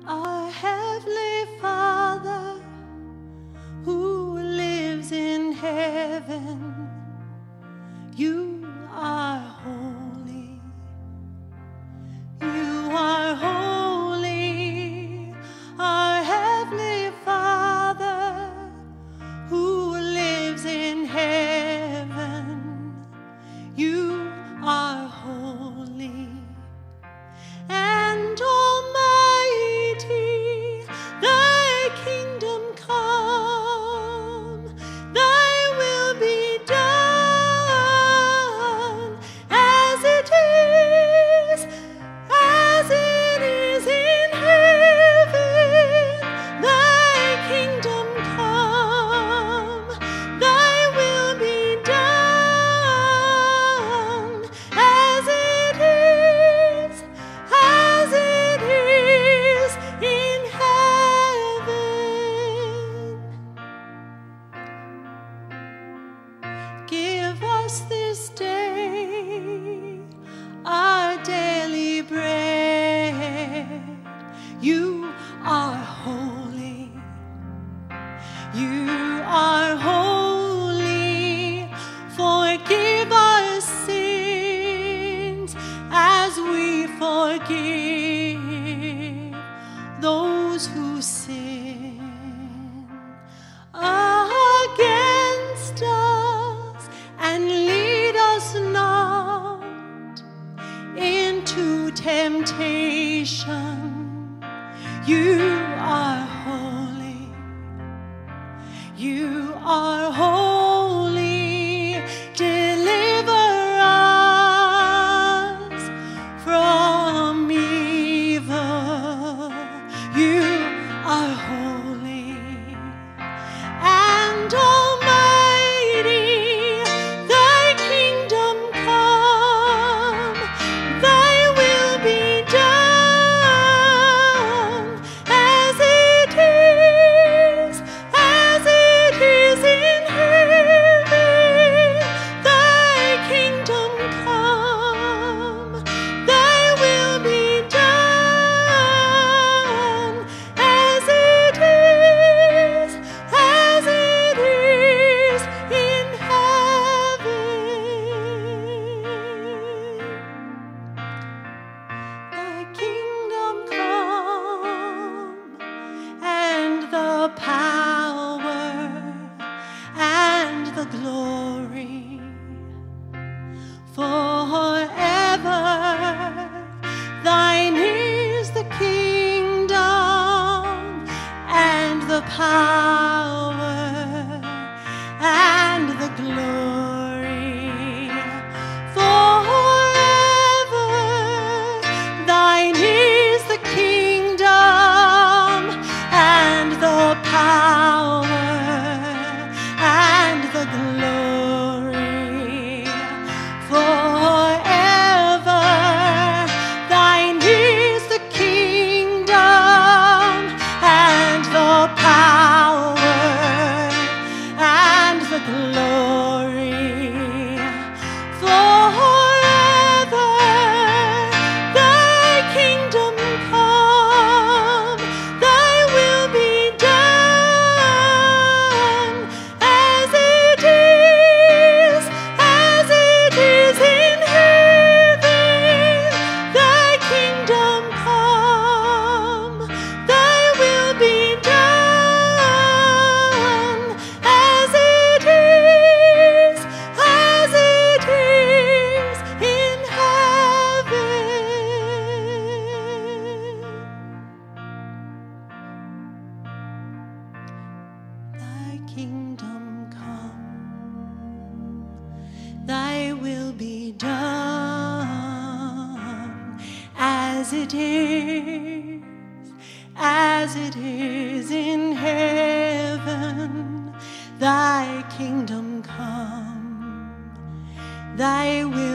Our Heavenly Father, who lives in heaven, you are holy. You are holy. Our Heavenly Father, who lives in heaven, you are holy. And Almighty, thy kingdom come, thy will be done, as it is in heaven. Thy kingdom come, thy will be done, as it is in heaven. Give us this day our daily bread. You are holy. You are holy. Forgive our sins as we forgive those who sin against us, and lead us not into temptation. You are holy. You are holy. Deliver us from evil. You are holy. And Almighty, thy kingdom come, thy will be done, as it is in heaven. Thy kingdom come, thy will be done, as it is in heaven. Thy kingdom come, and the power and the glory forever. Thine is the kingdom and the power and the glory forever. Thine is the kingdom and the power and the glory forever. Thine is the kingdom and the power and the glory forever. Thy kingdom come, thy will be done, as it is in heaven. Thy kingdom come, thy will be done, as it is in heaven. Thy kingdom come, thy will be done, as it is in heaven. Thy kingdom come, thy will